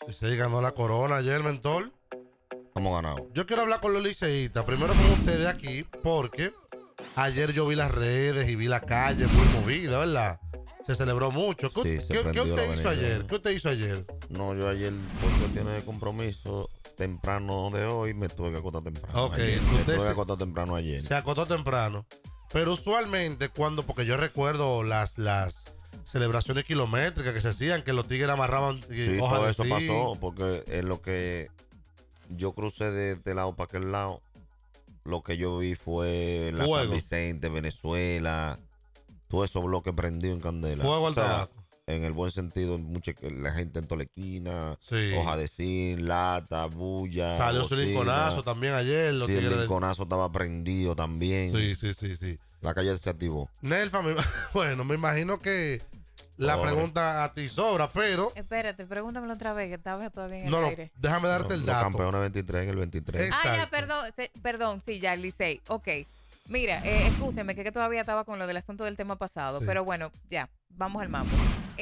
Licey ganó la corona ayer, mentor. Hemos ganado. Yo quiero hablar con los liceístas, primero con ustedes aquí, porque ayer yo vi las redes y vi la calle muy movida, ¿verdad? Se celebró mucho. ¿Qué usted hizo ayer? ¿Qué usted hizo ayer? No, yo ayer, por cuestiones de compromiso, temprano de hoy, me tuve que acostar temprano. Ok, me tuve que acostar temprano ayer. Se acostó temprano. Pero usualmente porque yo recuerdo las celebraciones kilométricas que se hacían, que los tigres amarraban sí, hojas todo de eso sí. pasó, porque en lo que yo crucé de este lado para aquel lado, lo que yo vi fue la San Vicente, Venezuela, todo esos bloques prendidos en candela. Fuego al tabaco. En el buen sentido, la gente en Tolequina, sí. hoja de zinc, lata, bulla. Salió su linconazo también ayer. Sí, el linconazo estaba prendido también. Sí. La calle se activó. Nelfa, bueno, me imagino que la pregunta a ti sobra, pero... Espérate, pregúntamelo otra vez, que estaba todavía en el aire. No, déjame darte el dato. Los campeones 23 en el 23. Exacto. Ah, ya, perdón, sí, ya, el Licey. Ok. Mira, excúseme, que todavía estaba con lo del asunto del tema pasado, pero bueno, ya, vamos al mambo.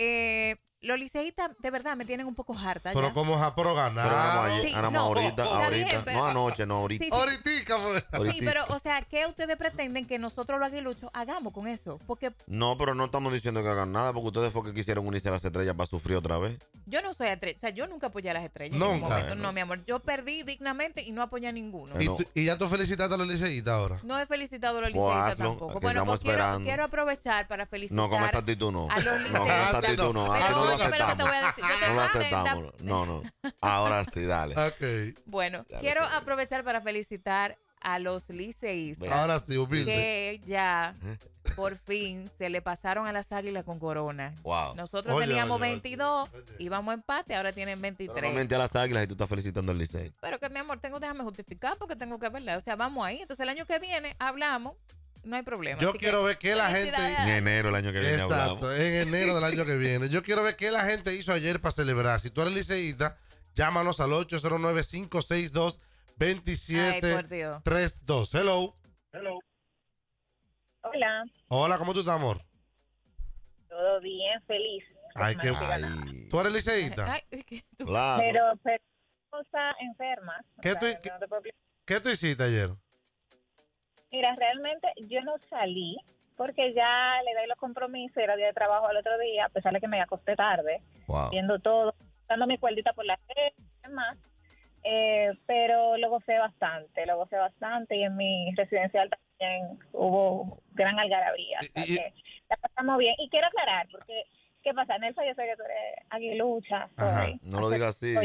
Los liceístas, de verdad, me tienen un poco harta. Pero ya. como pero ganaron. Sí, ahorita. No Anoche, no ahorita. Sí. Ahoritica, Sí, pero, o sea, ¿qué ustedes pretenden que nosotros los aguiluchos hagamos con eso? Porque... No, pero no estamos diciendo que hagan nada, porque ustedes fue que quisieron unirse a las estrellas para sufrir otra vez. Yo no soy estrella, o sea, yo nunca apoyé a las estrellas. Nunca. En un momento. No, mi amor, yo perdí dignamente y no apoyé a ninguno. ¿Y ya tú felicitaste a los liceístas ahora? No he felicitado a los liceístas tampoco. Bueno, pues quiero aprovechar para felicitar. No, con esa actitud no. A los liceístas. No, con esa actitud no. Pero no lo óyeme lo que te voy a decir. No lo aceptamos. No. Ahora sí, dale. Ok. Bueno, quiero aprovechar para felicitar a los liceístas. Ahora sí, humilde. Que ya, por fin, se le pasaron a las Águilas con corona. Wow. Nosotros teníamos 22, íbamos a empate, ahora tienen 23. Normalmente a las Águilas y tú estás felicitando al Licey. Pero que, mi amor, déjame justificar porque tengo que verla. O sea, vamos ahí. Entonces, el año que viene hablamos. No hay problema. Yo quiero ver qué la gente... En enero del año que viene Exacto, hablamos. en enero del año que viene. Yo quiero ver qué la gente hizo ayer para celebrar. Si tú eres liceísta, llámanos al 809-562-2732. Hello. Hola. Hola, ¿cómo tú estás, amor? Todo bien, feliz. Ay, qué... ¿Tú eres liceísta? Claro. Pero cosa enferma. ¿Qué tú hiciste ayer? Mira, realmente yo no salí porque ya le doy los compromisos, era día de trabajo al otro día, a pesar de que me acosté tarde, viendo todo, dando mi cuerdita por la red y demás. Pero lo gocé bastante y en mi residencial también hubo gran algarabía. Que la pasamos bien. Y quiero aclarar, porque, ¿qué pasa? Nelson, yo sé que tú eres aguilucha. No lo digas así.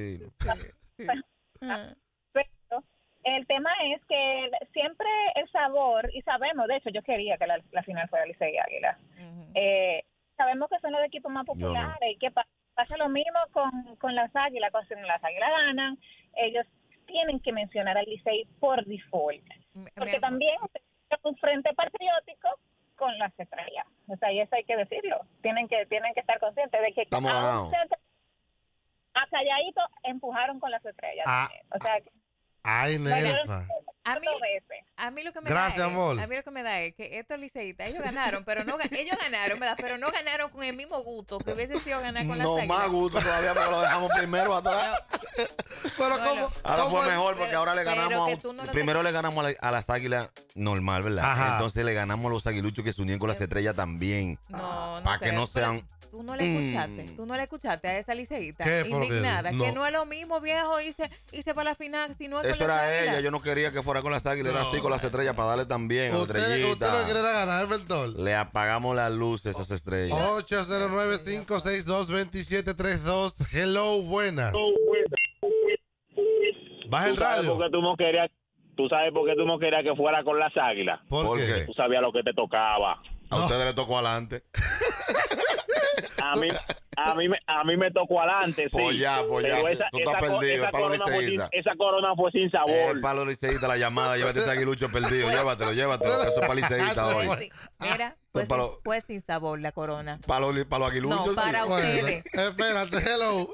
Pero el tema es que siempre el sabor, y sabemos, de hecho yo quería que la final fuera Licey y Águila. Sabemos que son los equipos más populares y que pasa lo mismo con las Águilas. Cuando las Águilas ganan, ellos tienen que mencionar al Licey por default. Porque también es un frente patriótico con las estrellas. O sea, y eso hay que decirlo. Tienen que estar conscientes de que estamos ganados. A calladito empujaron con las estrellas. O sea, ay, Nelfa. A mí lo que me Gracias, da amor. A mí lo que me da es que estos liceístas, ellos ganaron, pero no ganaron con el mismo gusto que hubiese sido ganar con las Águilas. No, más gusto todavía, pero lo dejamos primero atrás. Pero ¿cómo? Ahora fue mejor porque ahora le ganamos primero le ganamos a las Águilas normal, ¿verdad? Ajá. Entonces le ganamos a los aguiluchos que se unían con las estrellas también. Para que no sean... Tú no le escuchaste a esa liceísta indignada, indignada, que no es lo mismo, viejo, irse para la final, sino eso con las era Águilas. ella, yo no quería que fuera con las Águilas, era así con las estrellas para darle también a la estrellita. ¿Usted no quiere ganar, mentor? Le apagamos las luces a esas estrellas. 809-562-2732. Hello, buenas. Baja el radio. ¿Tú sabes por qué tú no querías que fuera con las Águilas? ¿Por qué? Tú sabías lo que te tocaba. A ustedes le tocó adelante. A mí me tocó adelante, pues sí. Ya. Tú estás perdido. Esa corona fue sin sabor. Para los liceístas la llamada. Llévate ese aguilucho perdido. Llévatelo. Eso es para liceístas hoy. Mira, pues sin sabor la corona. Para los aguiluchos. No, para ustedes. Espérate, hello.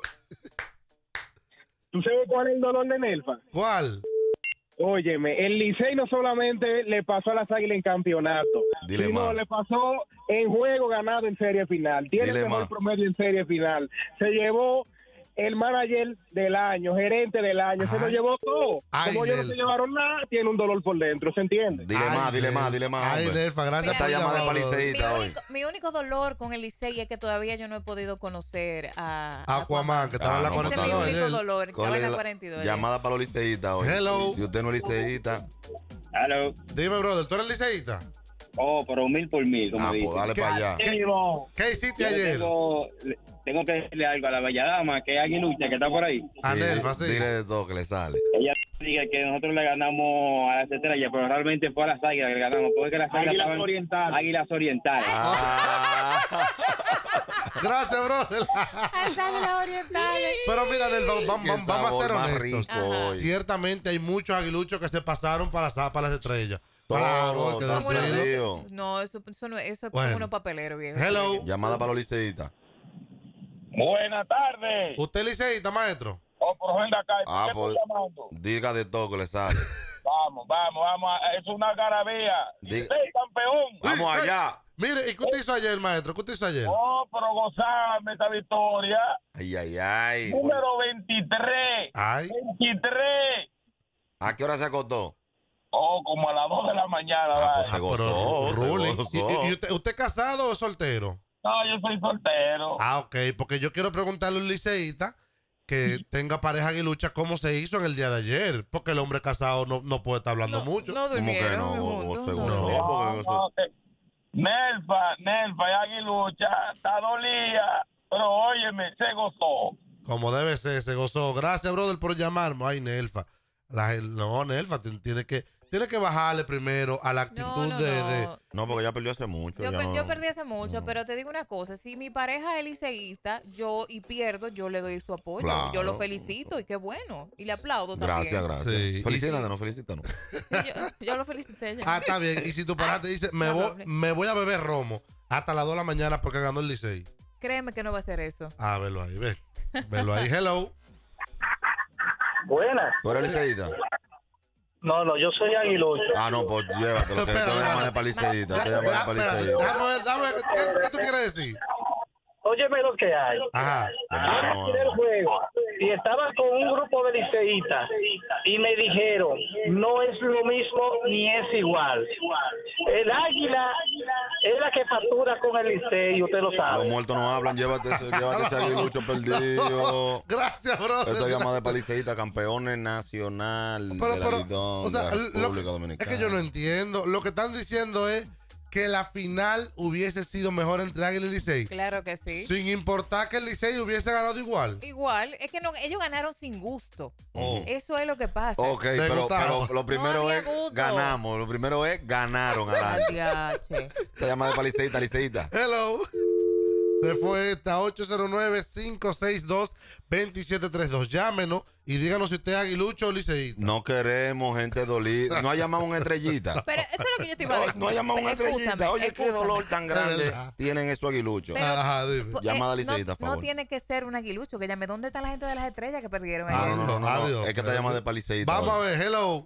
¿Tú sabes cuál es el dolor de Nelfa? ¿Cuál? Óyeme, el Licey no solamente le pasó a las Águilas en campeonato, sino le pasó en juego ganado en serie final. Tiene el mejor promedio en serie final. Se llevó el manager del año, gerente del año, se lo llevó todo. Como ellos no se llevaron nada, tiene un dolor por dentro, ¿se entiende? Dile más. Ay, Nelfa, gracias por llamar de Paliceíta hoy. Mi único dolor con el Licey es que todavía yo no he podido conocer a Aquaman, que estaba en la 42. Ese es mi único dolor, estaba en la 42. Llamada para los liceístas hoy. Hello. Si usted no es liceísta. Hello. Dime, brother, ¿tú eres liceísta? Oh, pero 1000 por 1000, como dice. Pues dale para allá. ¿Qué hiciste ayer? Tengo que decirle algo a la bella dama, que es Aguilucha, que está por ahí. A Nelfa, sí. Dile de todo que le sale. Ella dice que nosotros le ganamos a las estrellas, pero realmente fue a las águilas que le ganamos. Porque las Águilas Orientales. Águilas Orientales. Gracias, brother. Águilas Orientales. Pero mira, Nelfa, vamos a ser honestos. Hoy. Ciertamente hay muchos aguiluchos que se pasaron para las estrellas. Claro, no, eso es bueno. unos papeleros, viejo. Hello. Llamada para los liceístas. Buenas tardes. ¿Usted es liceísta, maestro? Por ejemplo, acá. Pues diga de todo que le sale. Vamos. Es una garabía. Licey, campeón. Vamos allá. Mire, ¿y qué usted hizo ayer, maestro? ¿Qué usted hizo ayer? Oh, pero gozarme esta victoria. Ay. Número 23. Ay. 23. ¿A qué hora se acostó? Oh, como a las 2 de la mañana. Pues se gozó. ¿Y usted casado o soltero? No, yo soy soltero. Ok, porque yo quiero preguntarle a un liceísta que tenga pareja aguilucha cómo se hizo en el día de ayer, porque el hombre casado no puede estar hablando mucho. No durmieron. ¿Cómo que no? Nelfa y Aguilucha está dolida, pero óyeme, se gozó. Como debe ser, se gozó. Gracias, brother, por llamarme. Ay, Nelfa. Nelfa tiene que bajarle primero a la actitud de... No, porque ya perdió hace mucho. Yo perdí hace mucho, pero te digo una cosa. Si mi pareja es liceísta, yo le doy su apoyo. Claro. Yo lo felicito y qué bueno. Y le aplaudo también. Gracias. Sí. Felicítanos. Yo lo felicité. Está bien. Y si tu pareja te dice, me voy a beber romo hasta las 2 de la mañana porque ganó el Licey. Créeme que no va a ser eso. Velo ahí, velo ahí. Hello. Buenas. ¿Tú eres liceísta? No, yo soy aguilucho. No, pues llévatelo, que esto llama de paliceíta. Dame, ¿qué tú quieres decir? Óyeme lo que hay. Ajá. El juego y estaba con un grupo de liceístas y me dijeron, no es lo mismo ni es igual. El Águila es la que factura con el Licey, usted lo sabe. Los muertos no hablan, llévate ese aguilucho perdido. Gracias, brother. Esto llama de paliceíta, campeones nacional de la República Dominicana. Es que yo no entiendo. Lo que están diciendo es que la final hubiese sido mejor entre Águila y Licey. Claro que sí. Sin importar que el Licey hubiese ganado igual. Igual, es que ellos ganaron sin gusto. Eso es lo que pasa. Ok, pero lo primero es ganamos. Lo primero es ganaron a la. Te llama de paliceíta, liceíta. Hello. Se fue esta 809-562-2732. Llámenos y díganos si usted es aguilucho o liceísta. No queremos gente dolida. No ha llamado una estrellita. Pero eso es lo que yo te iba a decir. No ha llamado una estrellita. Oye, qué dolor tan grande tienen esos aguiluchos. Ajá, dime. Llamada liceíta, por favor. No tiene que ser un aguilucho. Que llame, ¿dónde está la gente de las estrellas que perdieron? No. Es que te llama de paliceíta. Vamos a ver, hello.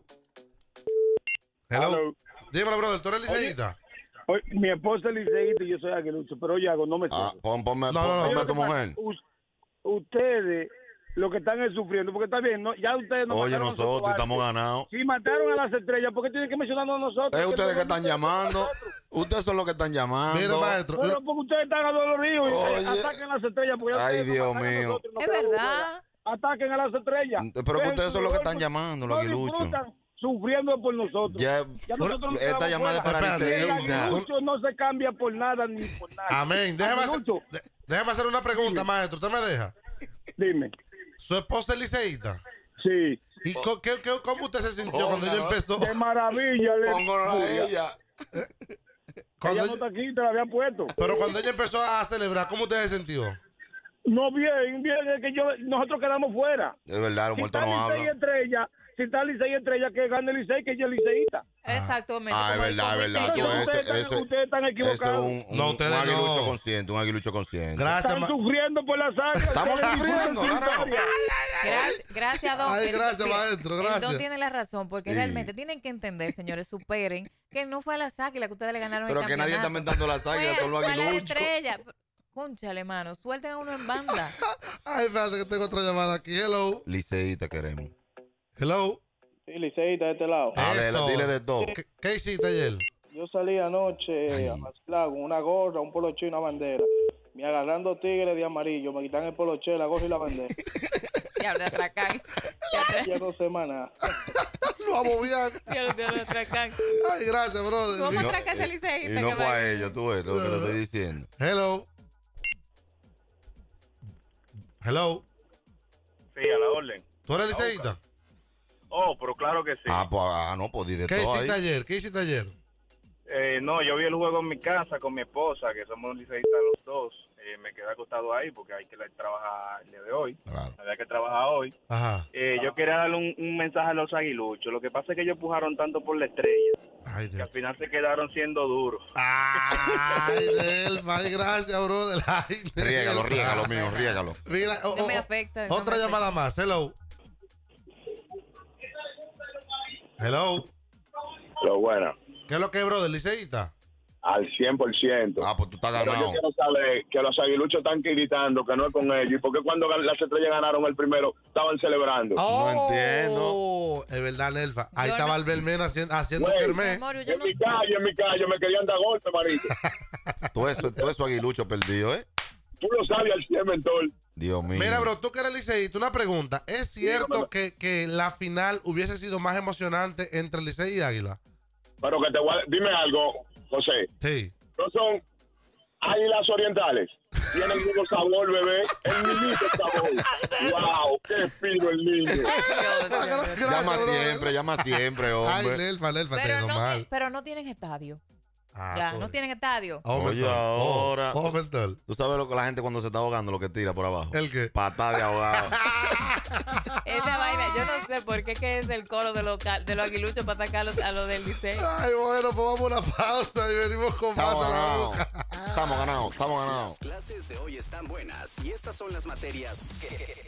Dímelo, brother, ¿tú eres liceísta? Mi esposa es liceísta y yo soy aguilucho, pero oye, no me ponme a tu mujer. Ustedes lo que están es sufriendo, porque está bien, ya ustedes no. Oye, nosotros estamos ganados. Si mataron a las estrellas, ¿por qué tienen que mencionarnos a nosotros? Es ustedes que están llamando. Ustedes son los que están llamando. Mira, maestro. Bueno, porque ustedes están adoloridos y ataquen a las estrellas. Ay, Dios mío. Es verdad. Ataquen a las estrellas. Pero que ustedes son los que están llamando, los aguiluchos. Sufriendo por nosotros. Ya nosotros esta llamada para el aguilucho no se cambia por nada ni por nada. Amén. Déjame hacer una pregunta, maestro. ¿Usted me deja? Dime. ¿Su esposa es liceísta? Sí. ¿Y cómo usted se sintió cuando ella empezó? De maravilla. Ella. Ella no está aquí, te la habían puesto. Pero cuando ella empezó a celebrar, ¿cómo usted se sintió? No, bien, es que nosotros quedamos fuera. Es verdad, los muertos no hablan. Si está Licey Estrella, que gane Licey, que ella es liceísta. Exactamente. Es verdad. Ustedes están equivocados. Eso es un aguilucho consciente, Gracias, están sufriendo por la sangre. Estamos sufriendo. Gracias, don. Ay, gracias, maestro. Gracias. Don tiene la razón, porque realmente tienen que entender, señores, superen que no fue a las águilas que ustedes le ganaron. Pero que nadie está inventando las águilas, son los aguiluchos. Cónchale, mano, suelten a uno en banda. Ay, espérate que tengo otra llamada aquí. Hello. Liceíta queremos. Hello. Sí, liceíta de este lado. A ver, dile de todo. ¿Qué hiciste ayer? Yo salí anoche a vacilar con una gorra, un poloche y una bandera. Me agarran 2 tigres de amarillo, me quitan el poloche, la gorra y la bandera. Ya lo atracan. Ya no sé más nada. Lo abovían. Ya lo atracan. Ay, gracias, brother. ¿Cómo atracas el liceísta? Y no fue a ellos, tú ves lo que le estoy diciendo. Hello. Sí, a la orden. ¿Tú eres liceísta? Oh, pero claro que sí. Pues di de ¿Qué todo hiciste ahí. ayer? ¿Qué hiciste ayer? No, yo vi el juego en mi casa con mi esposa, que somos liceístas los dos. Me quedé acostado ahí porque hay que trabajar el día de hoy. Claro. Había que trabajar hoy. Ajá. Yo quería darle un mensaje a los aguiluchos. Lo que pasa es que ellos pujaron tanto por la estrella. Ay, que al final se quedaron siendo duros. Ay, Delfa, ay, gracias, brother. Ay, riégalo, mío, riégalo. Mira, No me afecta. Otra llamada más. Hello. Hello. Lo bueno. ¿Qué es lo que es, brother? ¿Liceísta? Al 100%. Pues tú estás Pero ganado. yo quiero saber que los aguiluchos están gritando que no es con ellos. ¿Y por qué cuando las estrellas ganaron el primero estaban celebrando? Oh, no entiendo. Es verdad, Nelfa. Ahí Yo estaba no- Albert haciendo Güey, kermés. Amor, En mi calle me querían dar golpe, marito. Todo eso aguilucho perdido, ¿eh? Tú lo sabes al 100, mentor. Dios mío. Mira, bro, tú que eres liceísta, una pregunta. ¿Es cierto que la final hubiese sido más emocionante entre Licey y Águila? Pero que dime algo, José. Sí. No son águilas orientales. Tienen el mismo sabor, bebé. El niñito sabor. ¡Wow! ¡Qué fino el niño! Llama siempre, hombre. Ay, Nelfa, te digo mal. Pero no tienen estadio. Ah, Ya, pues. no tienen estadio. Oye, ahora. Mentor. ¿Tú sabes lo que la gente cuando se está ahogando lo que tira por abajo? ¿El qué? Patada de ahogado. Esa vaina, yo no sé por qué que es el coro de los aguiluchos para atacar a los del Licey. Ay, bueno, pues vamos a una pausa y venimos con más a la boca. Estamos ganados. Las clases de hoy están buenas y estas son las materias que